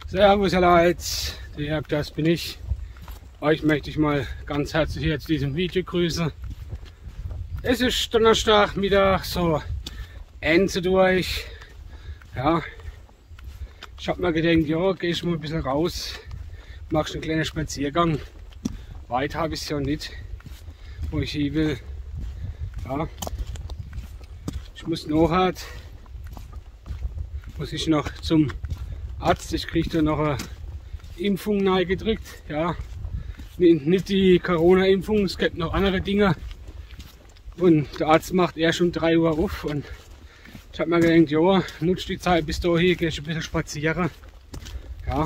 Servus ihr Leute, das bin ich. Euch möchte ich mal ganz herzlich hier zu diesem Video grüßen. Es ist Donnerstag Mittag, so Ende durch. Ja, ich habe mir gedacht, ja, gehe ich mal ein bisschen raus, machst einen kleinen Spaziergang. Weit habe ich es ja nicht, wo ich hin will. Ja, ich muss noch zum Arzt. Ich kriege da noch eine Impfung gedrückt. Ja, nicht die Corona-Impfung, es gibt noch andere Dinge. Und der Arzt macht erst um 3 Uhr auf. Und ich habe mir gedacht, ja, nutze die Zeit bis dahin, gehe ich ein bisschen spazieren. Ja.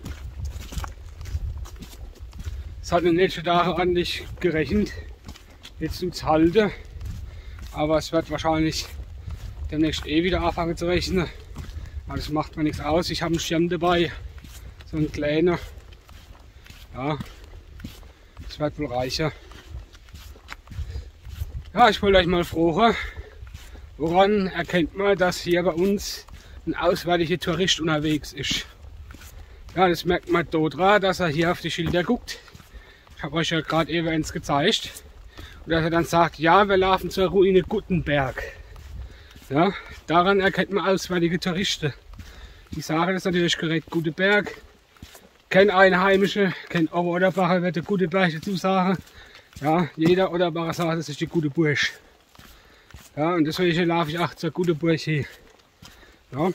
Es hat in den letzten Tagen ordentlich gerechnet. Jetzt tut es halten. Aber es wird wahrscheinlich demnächst wieder anfangen zu rechnen. Aber das macht mir nichts aus. Ich habe einen Schirm dabei. So ein kleiner. Ja, das wird wohl reicher. Ja, ich wollte euch mal fragen, woran erkennt man, dass hier bei uns ein auswärtiger Tourist unterwegs ist? Ja, das merkt man daran, dass er hier auf die Schilder guckt. Ich habe euch ja gerade eben eins gezeigt. Und dass er dann sagt, ja, wir laufen zur Ruine Gutenberg. Ja, daran erkennt man auswärtige Touristen. Die sagen das natürlich korrekt, Gutenberg. Kein Einheimische, kein Oberbacher wird der Gutenberg dazu sagen. Ja, jeder Oderbacher sagt, das ist die gute Burg. Ja, und deswegen laufe ich auch zur guten Burg hier. Ja,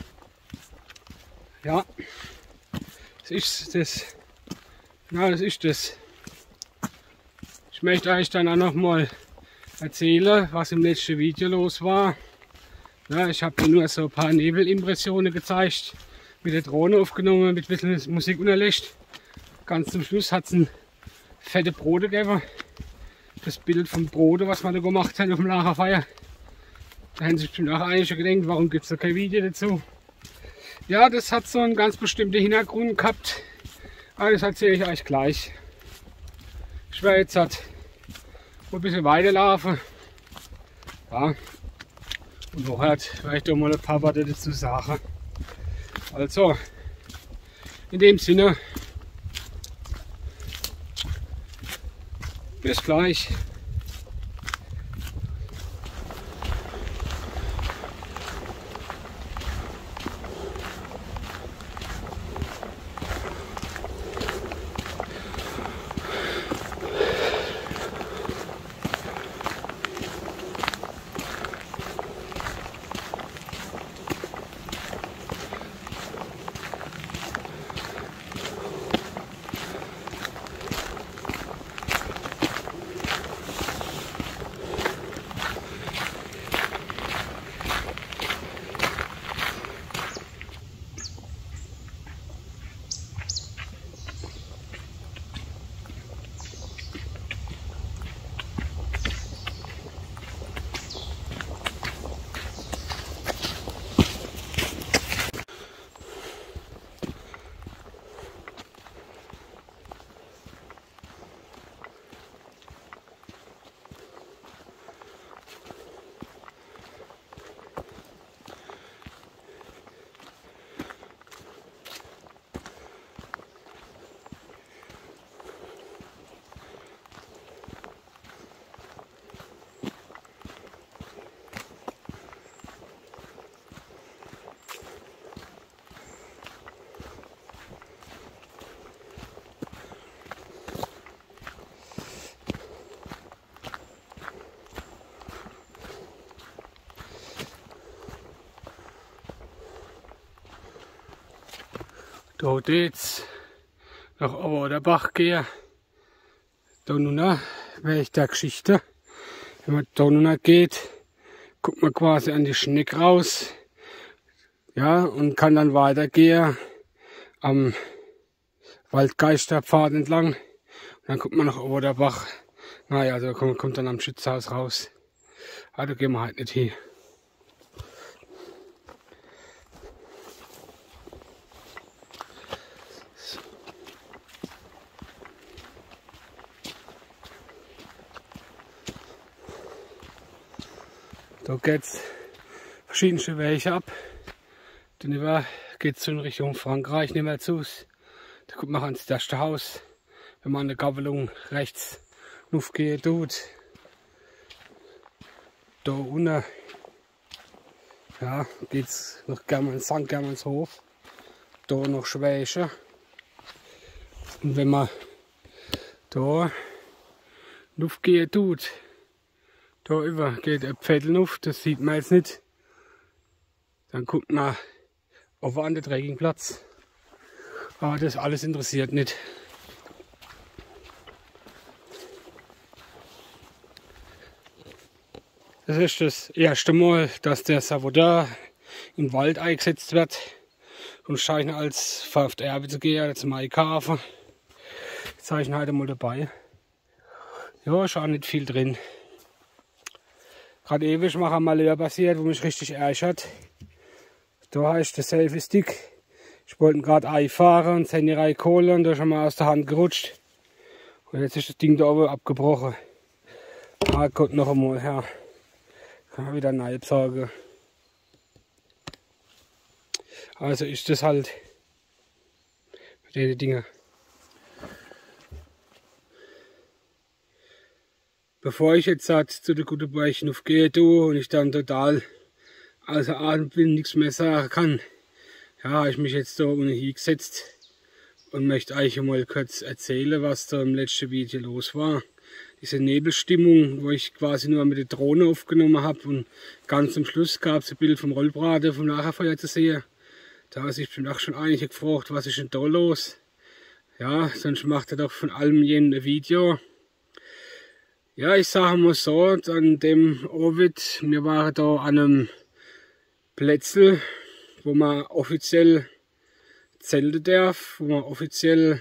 ja, das ist das. Ja, das ist das. Ich möchte euch dann auch noch mal erzählen, was im letzten Video los war. Ja, ich habe nur so ein paar Nebelimpressionen gezeigt, mit der Drohne aufgenommen, mit ein bisschen Musik unterlegt. Ganz zum Schluss hat es ein fette Brote gegeben. Das Bild vom Brote, was wir da gemacht haben auf dem Lagerfeuer. Da haben sich bestimmt auch einige gedacht, warum gibt es da kein Video dazu. Ja, das hat so einen ganz bestimmten Hintergrund gehabt. Aber das erzähle ich euch gleich. Ich werde jetzt halt ein bisschen weiterlaufen. Ja. Und noch werde ich da mal ein paar Worte dazu sagen. Also, in dem Sinne, bis gleich. Da jetzt nach Oderbach gehen. Da nun wäre ich der Geschichte. Wenn man da nun geht, guckt man quasi an die Schneck raus. Ja, und kann dann weitergehen am Waldgeisterpfad entlang. Und dann guckt man nach Oderbach. Naja, also kommt dann am Schützhaus raus. Aber da gehen wir halt nicht hin. Da geht es verschiedene Wege ab. Dann geht es in Richtung Frankreich, nicht mehr zu. Da kommt man ans erste Haus, wenn man an der Gabelung rechts aufgehen tut. Da unten ja, geht es nach St. Germanshof, da noch Schwäche. Und wenn man da aufgehen tut, da über geht ein Pfädel auf, das sieht man jetzt nicht. Dann kommt man auf an den Trekkingplatz. Aber das alles interessiert nicht. Das ist das erste Mal, dass der Savudin im Wald eingesetzt wird. Und scheint als VfR zu gehen, oder zum Einkaufen. Jetzt habe ich ihn heute mal dabei. Ja, ist auch nicht viel drin. Gerade ewig mal ein Malheur passiert, wo mich richtig ärgert. Da heißt der Selfie-Stick. Ich wollte gerade einfahren und das Handy reinholen und da ist er mal aus der Hand gerutscht. Und jetzt ist das Ding da oben abgebrochen. Ah, kommt noch einmal her. Kann man wieder neu besorgen. Also ist das halt mit den Dingen. Bevor ich jetzt zu der guten Beichen aufgehe und ich dann total außer Atem bin, nichts mehr sagen kann, ja, habe ich mich jetzt da unten hingesetzt und möchte euch mal kurz erzählen, was da im letzten Video los war. Diese Nebelstimmung, wo ich quasi nur mit der Drohne aufgenommen habe und ganz zum Schluss gab es ein Bild vom Rollbraten vom Lagerfeuer zu sehen. Da hat sich bestimmt auch schon einige gefragt, was ist denn da los? Ja, sonst macht er doch von allem jeden ein Video. Ja, ich sage mal so, an dem Ovid, wir waren da an einem Plätzl, wo man offiziell zelten darf, wo man offiziell,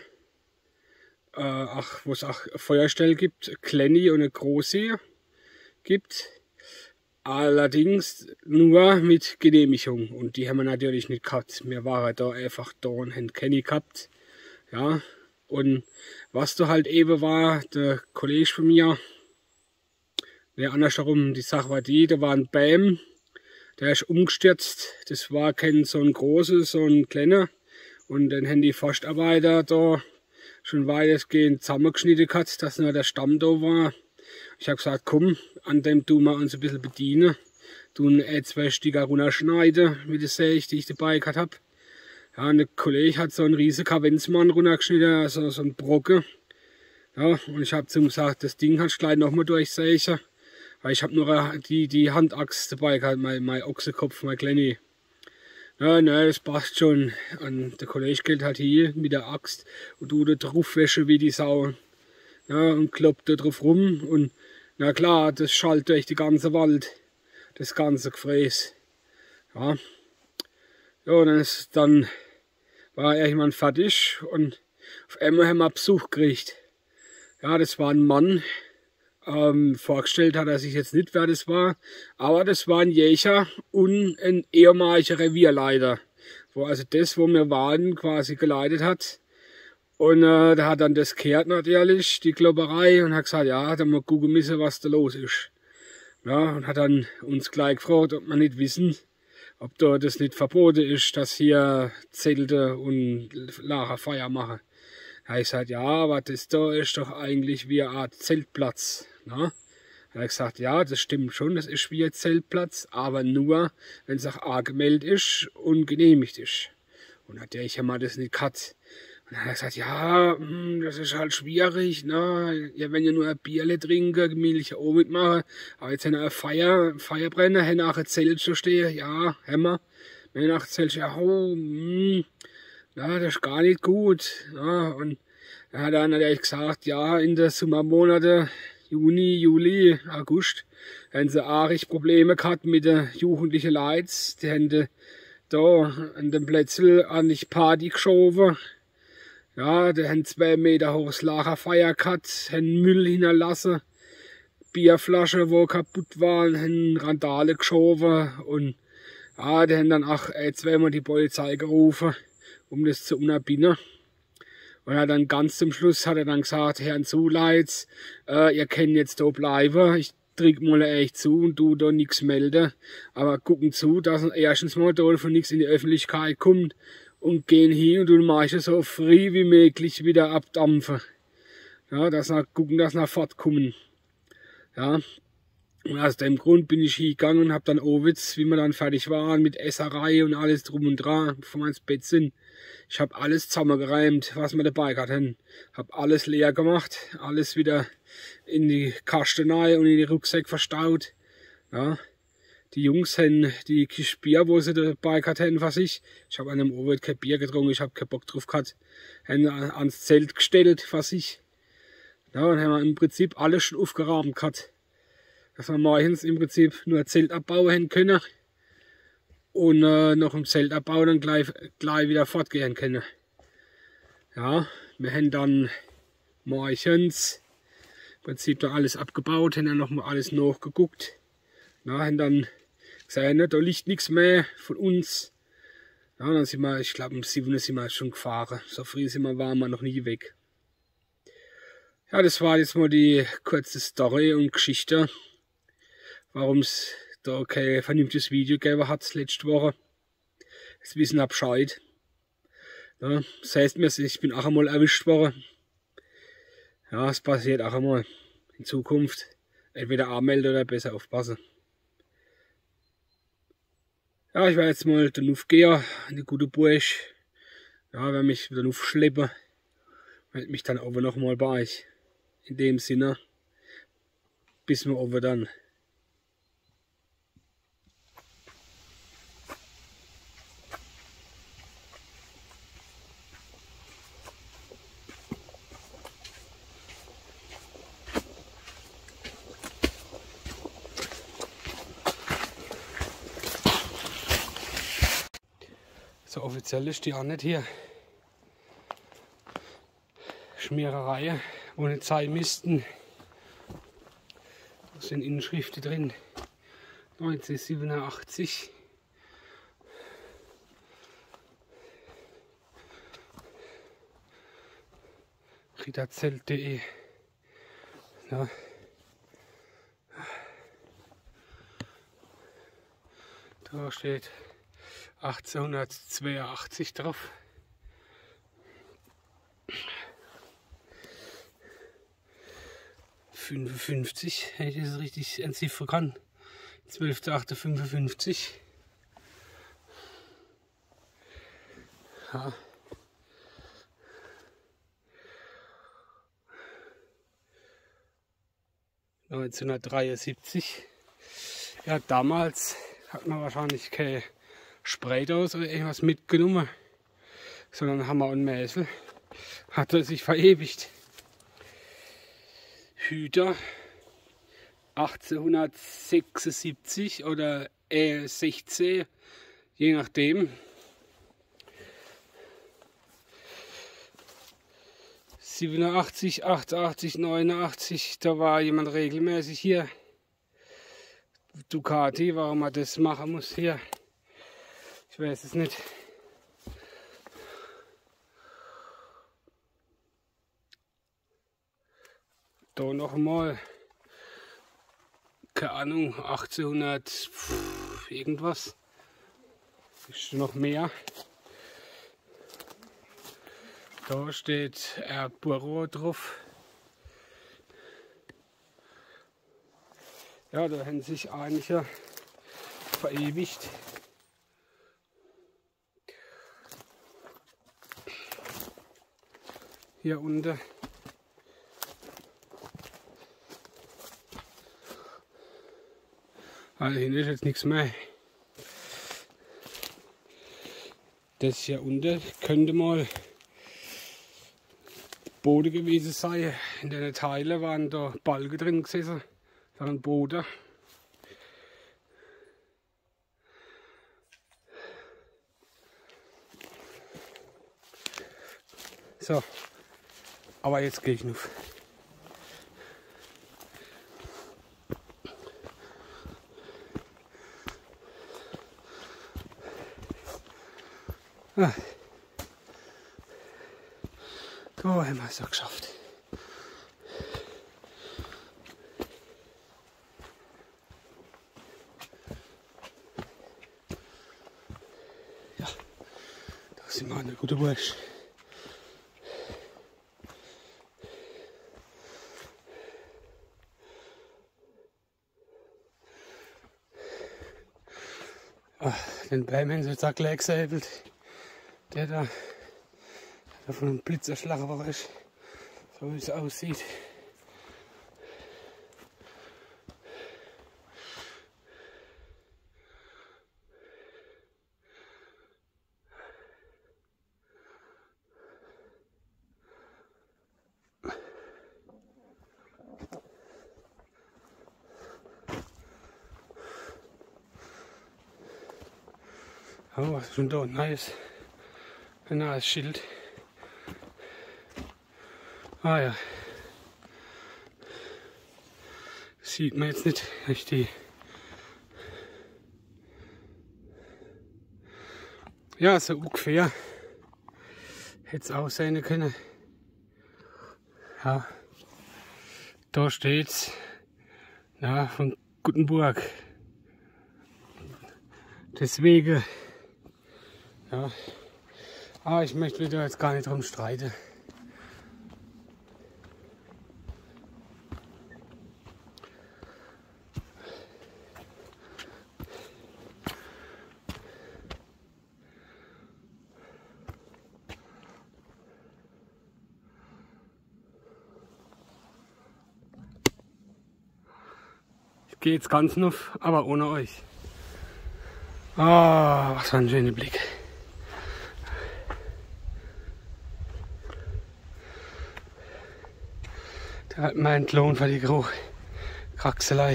wo es auch Feuerstelle gibt, eine kleine und eine große gibt. Allerdings nur mit Genehmigung und die haben wir natürlich nicht gehabt. Wir waren da einfach da und haben keine gehabt. Ja, und was da halt eben war, der Kollege von mir, der andersherum, die Sache war die, da war ein Baum, der ist umgestürzt. Das war kein so ein großer, so ein kleiner. Und dann haben die Forstarbeiter da schon weitestgehend zusammengeschnitten gehabt, dass nur der Stamm da war. Ich habe gesagt, komm, an dem tun wir uns ein bisschen bedienen. Tun zwei Sticker runterschneiden mit der Säge, die ich dabei gehabt habe. Ja, und der Kollege hat so einen riesen Kavenzmann runtergeschnitten, also so einen Brocken. Ja, und ich habe zu ihm gesagt, das Ding kannst du gleich nochmal durchsägen. Weil ich habe nur die Handaxt dabei gehabt, mein Ochsenkopf, mein kleine. Ja, ne, das passt schon. Und der Kollege geht halt hier mit der Axt und tut da drauf wäsche wie die Sau. Ja, und kloppt da drauf rum und na klar, das schallt durch die ganze Wald, das ganze Gefräß. Ja, ja dann war irgendwann fertig und auf einmal haben wir Besuch gekriegt. Ja, das war ein Mann. Vorgestellt hat er sich jetzt nicht, wer das war, aber das war ein Jäger und ein ehemaliger Revierleiter, wo also das, wo wir waren, quasi geleitet hat. Und da hat dann das gehört natürlich, die Klopperei, und hat gesagt, ja, da mal gucken müssen, was da los ist. Ja, und hat dann uns gleich gefragt, ob wir nicht wissen, ob da das nicht verboten ist, dass hier Zelte und Lagerfeuer machen. Da habe ich gesagt, ja, aber das da ist doch eigentlich wie eine Art Zeltplatz. Na? Da habe ich gesagt, ja, das stimmt schon, das ist wie ein Zeltplatz, aber nur, wenn es auch angemeldet ist und genehmigt ist. Und hat der ich ja mal das nicht gehabt. Und dann hat er gesagt, ja, das ist halt schwierig, ne? Ja, wenn ihr nur ein Bierle trinken, gemütlich auch mitmachen, aber jetzt haben wir ein Feuerbrenner, haben auch ein Zelt zu stehen, ja, haben wir. Wenn ihr nach Zelt ja, ja, das ist gar nicht gut. Ja, und er hat dann natürlich gesagt, ja, in den Sommermonaten, Juni, Juli, August, haben sie auch richtig Probleme gehabt mit den jugendlichen Leuten. Die haben da an dem Plätzl an die Party geschoben. Ja, die haben 2 Meter hohes Lagerfeuer gehabt, haben Müll hinterlassen, Bierflaschen, wo kaputt waren, haben Randale geschoben und ja, die haben dann auch zweimal die Polizei gerufen, um das zu unterbinden. Und dann ganz zum Schluss hat er dann gesagt, Herrn Zuleitz, ihr könnt jetzt da bleiben, drück mal echt zu und du da nichts melden. Aber gucken zu, dass erstens mal da von nichts in die Öffentlichkeit kommt und gehen hin und tun manche so frei wie möglich wieder abdampfen. Ja, gucken, dass wir fortkommen. Ja. Und aus dem Grund bin ich hingegangen und habe dann Owitz, wie wir dann fertig waren, mit Esserei und alles drum und dran, bevor wir ins Bett sind. Ich habe alles zusammengereimt, was wir dabei hatten. Habe alles leer gemacht, alles wieder in die Kastenei und in die Rucksack verstaut. Ja. Die Jungs haben die Kiste Bier, wo sie dabei hatten, was ich. Ich habe an dem Owitz kein Bier getrunken, ich habe keinen Bock drauf gehabt. Haben ans Zelt gestellt, was ich. Ja, und haben wir im Prinzip alles schon aufgeräumt gehabt. Dass wir morgens im Prinzip nur ein Zelt abbauen können und noch im Zelt abbauen und gleich wieder fortgehen können. Ja, wir haben dann morgens im Prinzip da alles abgebaut, haben dann noch mal alles nachgeguckt. Ja, haben dann gesagt, da liegt nichts mehr von uns. Ja, dann sind wir, ich glaube um 7 Uhr sind wir schon gefahren. So früh waren wir noch nie weg. Ja, das war jetzt mal die kurze Story und Geschichte, warum es da kein vernünftiges Video gegeben hat letzte Woche. Jetzt wissen wir Bescheid. Ja, das heißt mir, ich bin auch einmal erwischt worden. Ja, es passiert auch einmal in Zukunft. Entweder anmelden oder besser aufpassen. Ja, ich werde jetzt mal dann aufgehen, eine gute Bursch. Ja, werde mich dann aufschleppen. Melde mich dann aber nochmal bei euch. In dem Sinne, bis wir over dann. So offiziell ist die auch nicht hier. Schmiererei, wo nicht sein müssten. Da sind Inschriften drin. 1987. ritterzelt.de. Ja. Da steht 1882 drauf. wenn ich das richtig entziffern kann. 12.08.55. Ja. (1973). Ja, damals hat man wahrscheinlich keine Spraydose oder irgendwas mitgenommen, sondern Hammer und Meißel. Hat er sich verewigt. Hüter 1876 oder 16, je nachdem. 87, 88, 89, da war jemand regelmäßig hier. Ducati, warum man das machen muss hier, ich weiß es nicht. Da noch mal, keine Ahnung, 1800 irgendwas, ist noch mehr. Da steht Erburo drauf. Ja, da haben sich einige verewigt. Hier unten. Also hier ist jetzt nichts mehr. Das hier unten könnte mal Boden gewesen sein. In den Teilen waren da Balken drin gesessen. Das waren Boden. So, aber jetzt gehe ich noch. Ah. Da haben wir es auch geschafft. Da sind wir eine gute Wurst. Den Baum haben sie jetzt auch gleich gesäbelt. Der da von einem Blitz erschlagen worden ist. So wie es aussieht. Oh, was ist schon da? Nice. Ein neues Schild. Ah ja. Das sieht man jetzt nicht richtig. Ja, so ungefähr. Hätte es aussehen können. Ja. Da steht's. Ja, von Gutenburg. Deswegen. Ja. Aber ich möchte wieder jetzt gar nicht drum streiten. Ich gehe jetzt ganz nuff, aber ohne euch. Ah, was für ein schöner Blick. Da hat man entlohnt für die Kraxelei.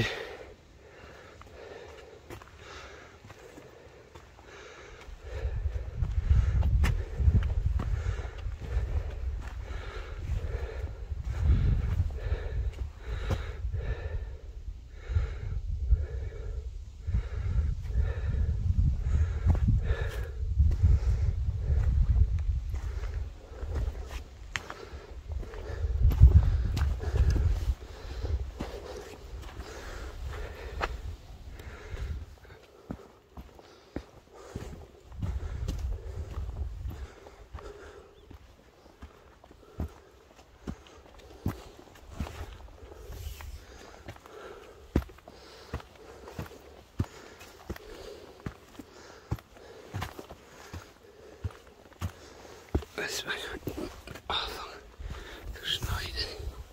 Das war schon anfangen zu schneiden.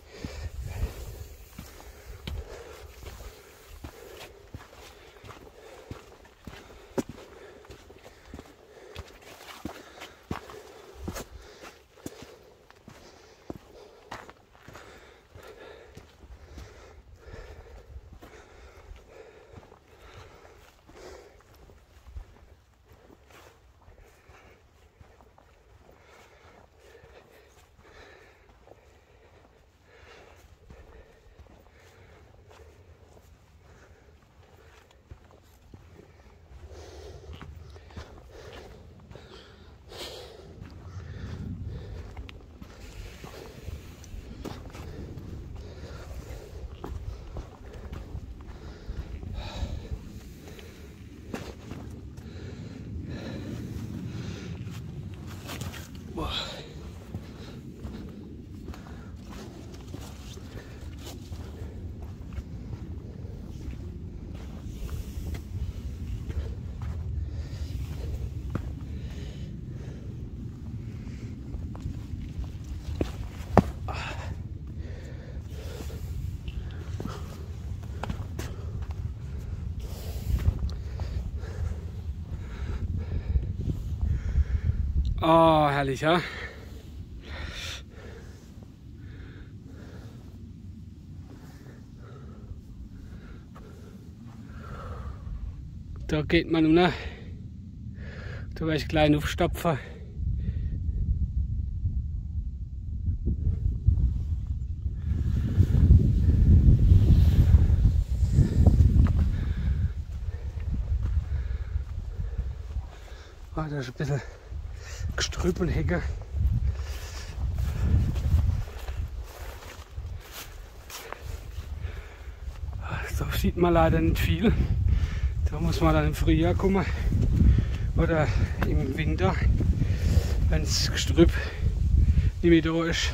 Oh, herrlich, ja. Da geht man um, ne? Da werde ich klein aufstapfen. Ah, da ist ein bisschen Gestrüpp und Hecke. So sieht man leider nicht viel. Da muss man dann im Frühjahr kommen. oder im Winter, wenn das Gestrüpp nicht mehr da ist.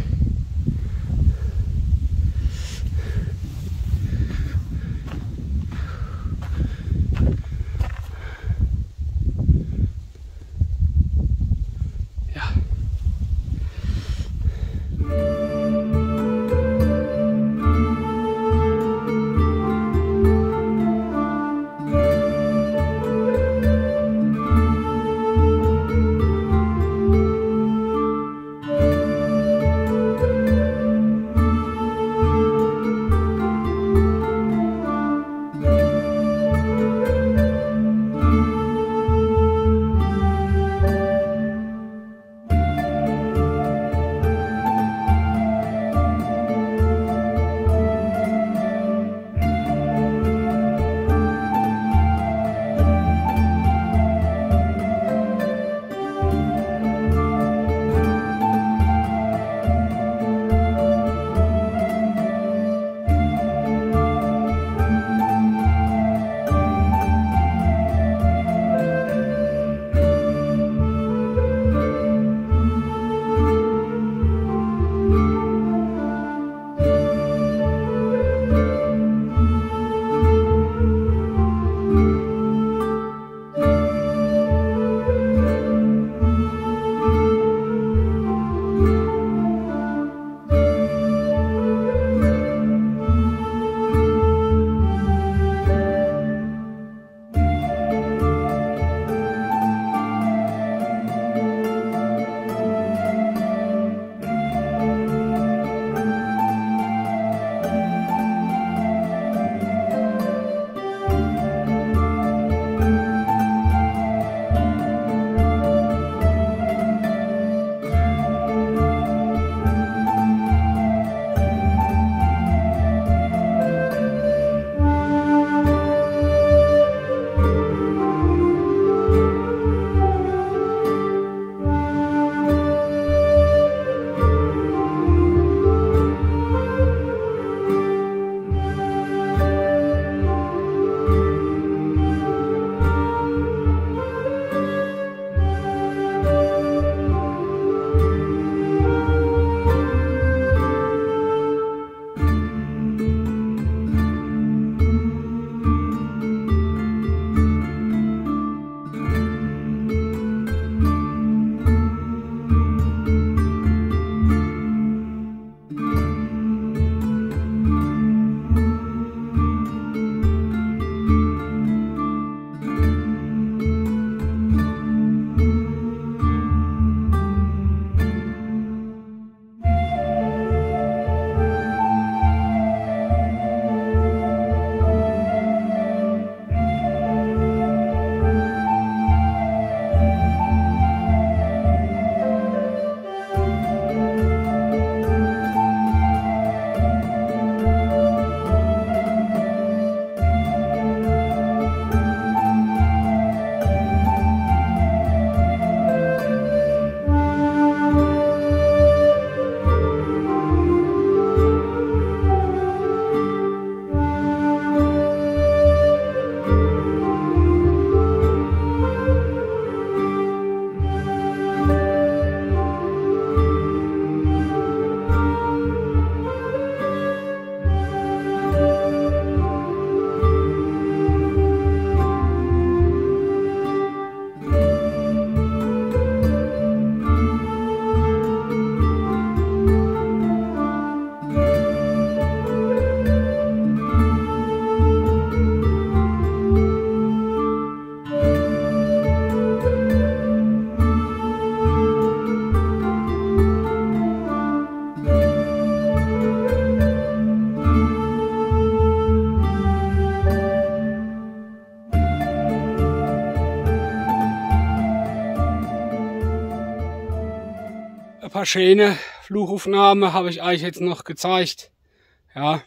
Ein paar schöne Fluchaufnahmen habe ich euch jetzt noch gezeigt. Ja,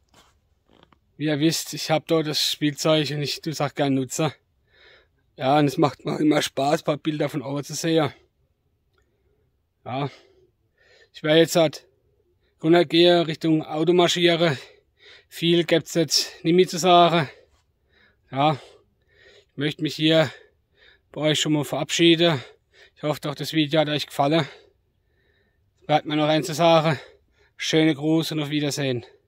wie ihr wisst, ich habe dort das Spielzeug und ich tue es auch gerne nutzen. Ja, und es macht mir immer Spaß, ein paar Bilder von oben zu sehen. Ja, ich werde jetzt halt runtergehen, Richtung Auto marschieren. Viel gibt es jetzt nicht mehr zu sagen. Ja, ich möchte mich hier bei euch schon mal verabschieden. Ich hoffe doch, das Video hat euch gefallen. Bleibt mir noch eins zu sagen. Schöne Gruß und auf Wiedersehen.